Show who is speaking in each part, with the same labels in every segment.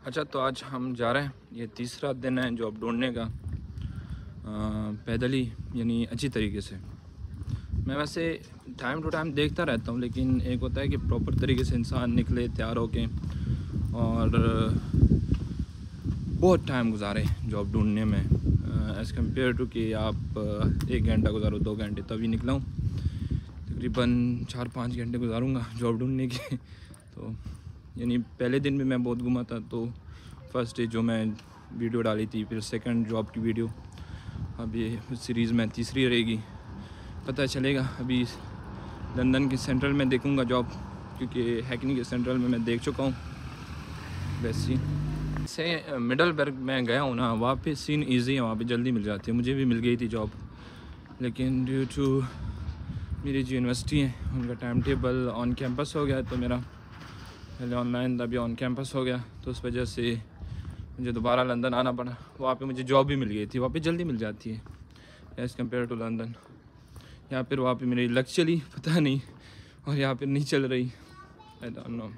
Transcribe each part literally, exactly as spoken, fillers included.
Speaker 1: अच्छा, तो आज हम जा रहे हैं, ये तीसरा दिन है जॉब ढूंढने का। आ, पैदल ही, यानी अच्छी तरीके से। मैं वैसे टाइम टू टाइम देखता रहता हूँ, लेकिन एक होता है कि प्रॉपर तरीके से इंसान निकले तैयार होके, और बहुत टाइम गुजारे जॉब ढूंढने में एज़ कम्पेयर टू कि आप एक घंटा गुजारो, दो घंटे। तभी निकला हूँ, तकरीबन चार पाँच घंटे गुजारूँगा जॉब ढूंढने के। तो यानी पहले दिन भी मैं बहुत घूमा था। तो फर्स्ट डे जो मैं वीडियो डाली थी, फिर सेकंड जॉब की वीडियो, अब ये सीरीज़ में तीसरी रहेगी। पता चलेगा। अभी लंदन के सेंट्रल में देखूंगा जॉब, क्योंकि हैकनी के सेंट्रल में मैं देख चुका हूँ। वैसे से मिडल बर्ग में गया हूँ ना, वहाँ पे सीन इजी है, वहाँ पे जल्दी मिल जाती है। मुझे भी मिल गई थी जॉब, लेकिन ड्यू टू मेरी जो यूनिवर्सिटी है उनका टाइम टेबल ऑन कैंपस हो गया, तो मेरा पहले ऑनलाइन था, अभी ऑन कैंपस हो गया, तो उस वजह से मुझे दोबारा लंदन आना पड़ा। वहाँ पे मुझे जॉब भी मिल गई थी, वहाँ पे जल्दी मिल जाती है एज़ कम्पेयर टू लंदन। यहाँ पर वहाँ पे मेरी लक चली, पता नहीं, और यहाँ पे नहीं चल रही, आई डोंट नो।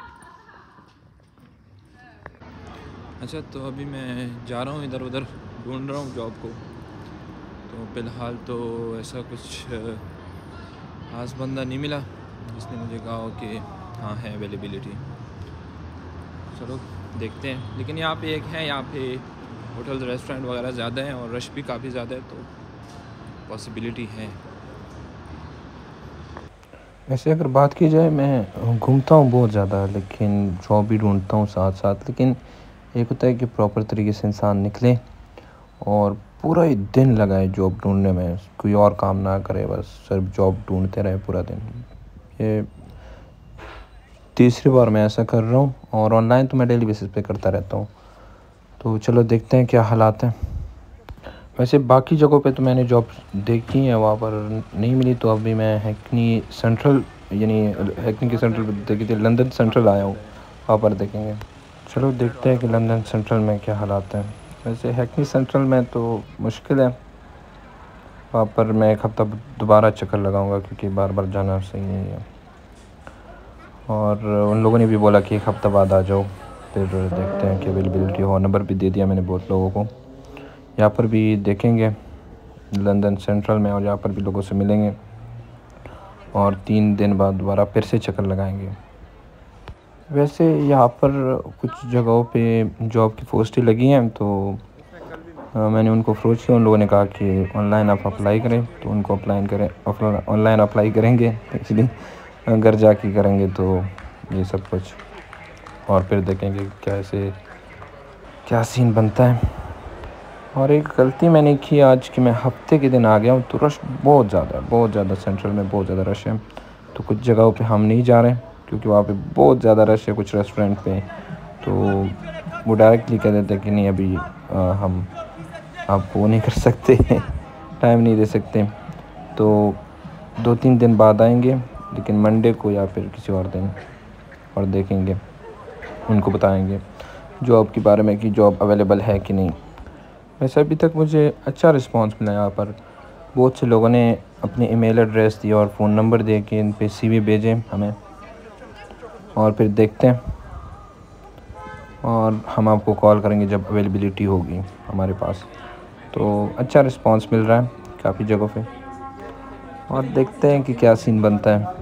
Speaker 1: अच्छा, तो अभी मैं जा रहा हूँ इधर उधर, ढूंढ रहा हूँ जॉब को। तो फ़िलहाल तो ऐसा कुछ खास बंदा नहीं मिला जिसने मुझे कहा हो कि हाँ है अवेलेबिलिटी। चलो देखते हैं। लेकिन यहाँ पे एक है, यहाँ पे होटल रेस्टोरेंट वगैरह ज़्यादा हैं और रश भी काफ़ी ज़्यादा है, तो पॉसिबिलिटी है।
Speaker 2: वैसे अगर बात की जाए, मैं घूमता हूँ बहुत ज़्यादा, लेकिन जॉब भी ढूंढता हूँ साथ साथ। लेकिन एक होता है कि प्रॉपर तरीके से इंसान निकले और पूरा ही दिन लगाए जॉब ढूंढने में, कोई और काम ना करे, बस सिर्फ जॉब ढूंढते रहे पूरा दिन। ये तीसरी बार मैं ऐसा कर रहा हूँ, और ऑनलाइन तो मैं डेली बेसिस पे करता रहता हूँ। तो चलो देखते हैं क्या हालात हैं। वैसे बाकी जगहों पे तो मैंने जॉब देखी है, वहाँ पर नहीं मिली, तो अभी मैं हैकनी सेंट्रल, यानी हैकनी के सेंट्रल देखी थी, लंदन सेंट्रल आया हूँ, वहाँ पर देखेंगे। चलो देखते हैं कि लंदन सेंट्रल में क्या हालात हैं। वैसे हैकनी सेंट्रल में तो मुश्किल है, वहाँ पर मैं एक हफ़्ता दोबारा चक्कर लगाऊंगा, क्योंकि बार बार जाना सही नहीं है। और उन लोगों ने भी बोला कि एक हफ़्ता बाद आ जाओ, फिर देखते हैं कि अवेलेबिलिटी हो। नंबर भी दे दिया मैंने बहुत लोगों को। यहाँ पर भी देखेंगे लंदन सेंट्रल में, और यहाँ पर भी लोगों से मिलेंगे, और तीन दिन बाद दोबारा फिर से चक्कर लगाएंगे। वैसे यहाँ पर कुछ जगहों पे जॉब की पोस्टें लगी हैं, तो आ, मैंने उनको अप्रोच किया। उन लोगों ने कहा कि ऑनलाइन आप अप्लाई करें, तो उनको अप्लाई करें, ऑनलाइन अप्लाई करेंगे एक्चुअली, घर जाके करेंगे तो ये सब कुछ, और फिर देखेंगे कैसे क्या सीन बनता है। और एक गलती मैंने की आज कि मैं हफ्ते के दिन आ गया हूँ, तो रश बहुत ज़्यादा है, बहुत ज़्यादा सेंट्रल में बहुत ज़्यादा रश है। तो कुछ जगहों पे हम नहीं जा रहे हैं, क्योंकि वहाँ पे बहुत ज़्यादा रश है। कुछ रेस्टोरेंट पे तो वो डायरेक्टली कह देते हैं कि नहीं, अभी आ, हम आपको वो नहीं कर सकते टाइम नहीं दे सकते। तो दो तीन दिन बाद आएंगे, लेकिन मंडे को या फिर किसी और दिन, और देखेंगे, उनको बताएंगे जॉब के बारे में कि जॉब अवेलेबल है कि नहीं। वैसे अभी तक मुझे अच्छा रिस्पांस मिला। यहाँ पर बहुत से लोगों ने अपने ईमेल एड्रेस दिए और फ़ोन नंबर दे के इन पे सीवी भेजे हमें, और फिर देखते हैं, और हम आपको कॉल करेंगे जब अवेलेबिलिटी होगी हमारे पास। तो अच्छा रिस्पांस मिल रहा है काफ़ी जगहों पे, और देखते हैं कि क्या सीन बनता है।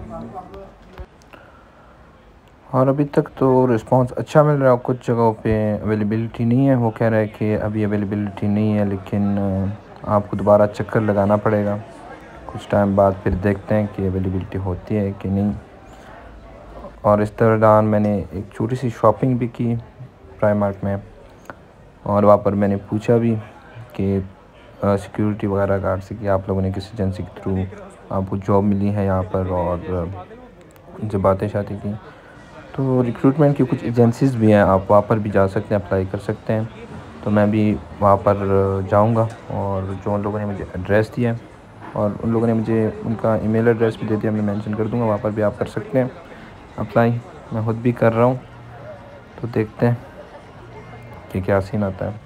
Speaker 2: और अभी तक तो रिस्पांस अच्छा मिल रहा है। कुछ जगहों पे अवेलेबिलिटी नहीं है, वो कह रहा है कि अभी अवेलेबिलिटी नहीं है, लेकिन आपको दोबारा चक्कर लगाना पड़ेगा कुछ टाइम बाद, फिर देखते हैं कि अवेलेबिलिटी होती है कि नहीं। और इस दौरान मैंने एक छोटी सी शॉपिंग भी की प्राइमार्ट में, और वहाँ पर मैंने पूछा भी कि सिक्योरिटी वगैरह गार्ड से कि आप लोगों ने किस एजेंसी के थ्रू आपको जॉब मिली है यहाँ पर, और उनसे बातें शाती की। तो रिक्रूटमेंट की कुछ एजेंसीज़ भी हैं, आप वहाँ पर भी जा सकते हैं, अप्लाई कर सकते हैं। तो मैं भी वहाँ पर जाऊँगा, और जो उन लोगों ने मुझे एड्रेस दिया है, और उन लोगों ने मुझे उनका ईमेल एड्रेस भी दे दिया, मैं मेंशन कर दूँगा, वहाँ पर भी आप कर सकते हैं अप्लाई। मैं खुद भी कर रहा हूँ, तो देखते हैं कि क्या सीन आता है।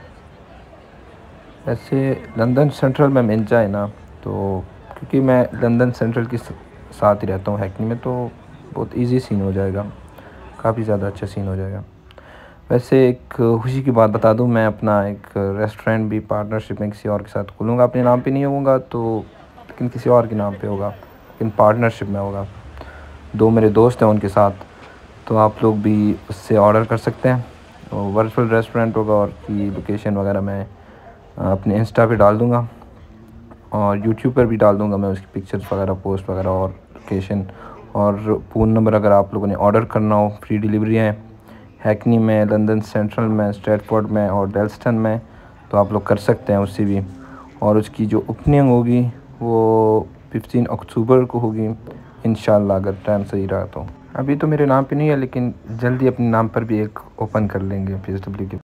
Speaker 2: ऐसे लंदन सेंट्रल में मिल जाए ना, तो क्योंकि मैं लंदन सेंट्रल के साथ ही रहता हूँ हैकनी में, तो बहुत इजी सीन हो जाएगा, काफ़ी ज़्यादा अच्छा सीन हो जाएगा। वैसे एक खुशी की बात बता दूं, मैं अपना एक रेस्टोरेंट भी पार्टनरशिप में किसी और के साथ खोलूँगा। अपने नाम पे नहीं होगा तो, लेकिन किसी और के नाम पे होगा, लेकिन पार्टनरशिप में होगा। दो मेरे दोस्त हैं उनके साथ, तो आप लोग भी उससे ऑर्डर कर सकते हैं। तो वर्चुअल रेस्टोरेंट होगा और की लोकेशन वगैरह मैं अपने इंस्टा पे डाल दूँगा और यूट्यूब पर भी डाल दूँगा मैं उसकी पिक्चर्स वगैरह, पोस्ट वगैरह और लोकेशन और फ़ोन नंबर। अगर आप लोगों ने ऑर्डर करना हो, फ्री डिलीवरी है हैकनी में, लंदन सेंट्रल में, स्ट्रैटफोर्ड में और डेल्स्टन में, तो आप लोग कर सकते हैं उससे भी। और उसकी जो ओपनिंग होगी वो फिफ्टीन अक्टूबर को होगी इंशाल्लाह, अगर टाइम सही रहा तो। अभी तो मेरे नाम पे नहीं है, लेकिन जल्दी अपने नाम पर भी एक ओपन कर लेंगे पी एस डब्ल्यू के।